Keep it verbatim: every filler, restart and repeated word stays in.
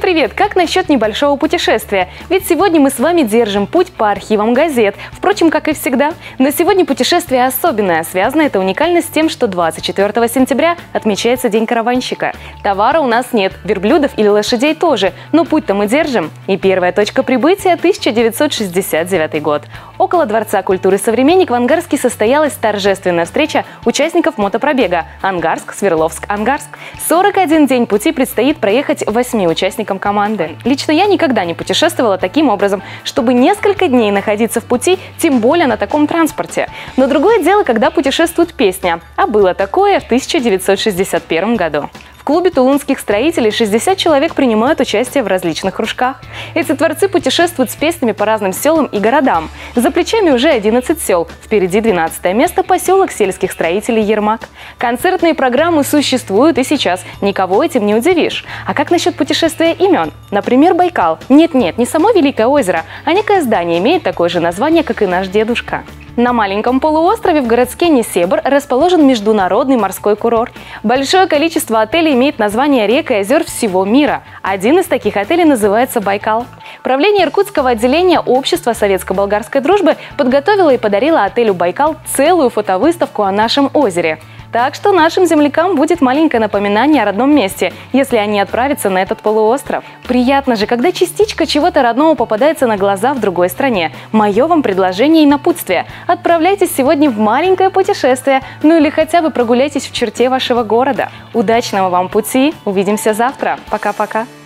привет! Как насчет небольшого путешествия? Ведь сегодня мы с вами держим путь по архивам газет. Впрочем, как и всегда. Но сегодня путешествие особенное. Связано это уникально с тем, что двадцать четвёртого сентября отмечается День караванщика. Товара у нас нет, верблюдов или лошадей тоже, но путь-то мы держим. И первая точка прибытия – тысяча девятьсот шестьдесят девятый год. Около Дворца культуры «Современник» в Ангарске состоялась торжественная встреча участников мотопробега Ангарск-Свердловск-Ангарск. сорок один день пути предстоит проехать восьми участникам команды. Лично я никогда не путешествовала таким образом, чтобы несколько дней находиться в пути, тем более на таком транспорте. Но другое дело, когда путешествует песня. А было такое в тысяча девятьсот шестьдесят первом году. В клубе тулунских строителей шестьдесят человек принимают участие в различных кружках. Эти творцы путешествуют с песнями по разным селам и городам. За плечами уже одиннадцать сел. Впереди двенадцатое место – поселок сельских строителей Ермак. Концертные программы существуют и сейчас. Никого этим не удивишь. А как насчет путешествия имен? Например, Байкал. Нет-нет, не само Великое озеро, а некое здание имеет такое же название, как и наш дедушка. На маленьком полуострове в городке Несебр расположен международный морской курорт. Большое количество отелей имеет название рек и озер всего мира. Один из таких отелей называется «Байкал». Правление иркутского отделения Общества советско-болгарской дружбы подготовило и подарило отелю «Байкал» целую фотовыставку о нашем озере. Так что нашим землякам будет маленькое напоминание о родном месте, если они отправятся на этот полуостров. Приятно же, когда частичка чего-то родного попадается на глаза в другой стране. Мое вам предложение и напутствие. Отправляйтесь сегодня в маленькое путешествие, ну или хотя бы прогуляйтесь в черте вашего города. Удачного вам пути! Увидимся завтра. Пока-пока!